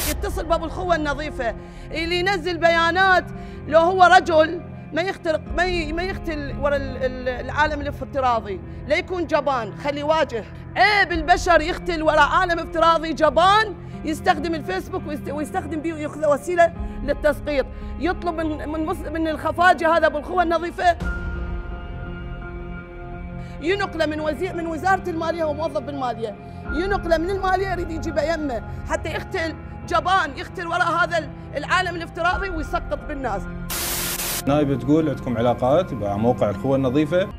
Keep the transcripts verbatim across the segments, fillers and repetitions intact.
يتصل بابو الخوة النظيفة اللي ينزل بيانات لو هو رجل ما يخترق ما ما يختل ورا العالم الافتراضي، لا يكون جبان، خلي يواجه. عيب البشر يختل ورا عالم افتراضي جبان يستخدم الفيسبوك ويستخدم به وياخذ وسيله للتسقيط، يطلب من من من الخفاجه هذا ابو الخوة النظيفه ينقله من وزير من وزاره الماليه، هو موظف بالماليه، ينقله من الماليه يريد يجيبه يمه حتى يختل جبان يختل وراء هذا العالم الافتراضي ويسقط بالناس. نايبة تقول عندكم علاقات مع موقع الخوة النظيفة.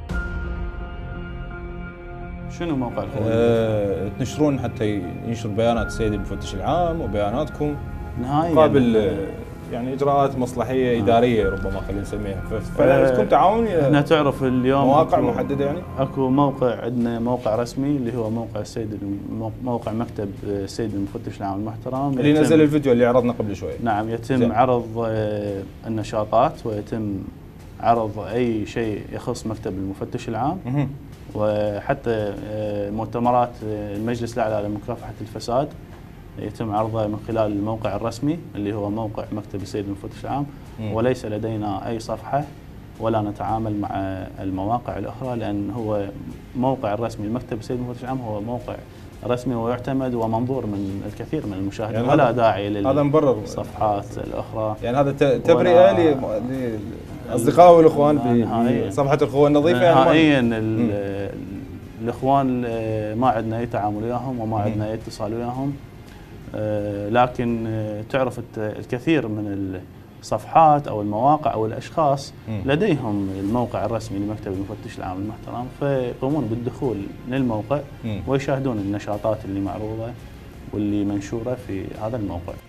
شنو موقع الخوة أه تنشرون حتى ينشر بيانات السيد المفتش العام وبياناتكم نهائيا مقابل يعني اجراءات مصلحيه آه. اداريه ربما خلينا نسميها، فعندكم تعاون؟ احنا تعرف اليوم مواقع محدده يعني؟ اكو موقع عندنا موقع رسمي اللي هو موقع السيد موقع مكتب السيد المفتش العام المحترم اللي نزل الفيديو اللي عرضنا قبل شوي. نعم، يتم زي. عرض النشاطات ويتم عرض اي شيء يخص مكتب المفتش العام م- وحتى مؤتمرات المجلس الاعلى لمكافحه الفساد يتم عرضه من خلال الموقع الرسمي اللي هو موقع مكتب السيد المفتش العام، م. وليس لدينا أي صفحة ولا نتعامل مع المواقع الأخرى، لأن هو موقع الرسمي لمكتب السيد المفتش العام هو موقع رسمي ويعتمد ومنظور من الكثير من المشاهدين، يعني ولا داعي للصفحات الأخرى. يعني هذا تبرئة لأصدقاء والإخوان بصفحة الخوة النظيفة؟ نهائيا يعني الإخوان ما عندنا أي تعامل وياهم وما عندنا أي اتصال وياهم. آه لكن آه تعرف الكثير من الصفحات او المواقع او الاشخاص م. لديهم الموقع الرسمي لمكتب المفتش العام المحترم، فيقومون بالدخول للموقع م. ويشاهدون النشاطات اللي معروضه واللي منشوره في هذا الموقع.